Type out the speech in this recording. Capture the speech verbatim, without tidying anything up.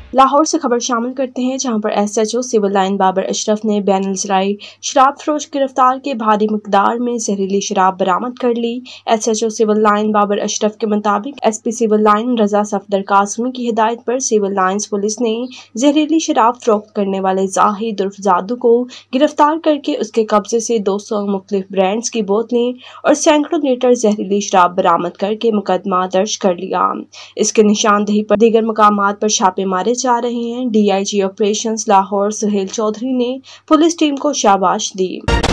लाहौर से खबर शामिल करते हैं, जहां पर S H O civil line Babar Ashraf ने बैन-अल-ज़राई शराब फरोश गिरफ्तार के भारी मकदार में जहरीली शराब बरामद कर ली। S H O civil line Babar Ashraf के मुताबिक S P civil line Raza Safdar Qasmi की हिदायत पर सिविल लाइन्स पुलिस ने जहरीली शराब फरोख्त करने वाले जाहिद उर्फ जादू को गिरफ्तार करके उसके कब्जे से दो सौ मुख्तलिफ ब्रांड्स की बोतलें और सैकड़ों लीटर जहरीली शराब बरामद करके मुकदमा दर्ज कर लिया। इसके निशानदेही पर दीगर मकामात पर छापे मारे जा रहे हैं। D I G operations Lahore Suhail Chaudhry ने पुलिस टीम को शाबाश दी।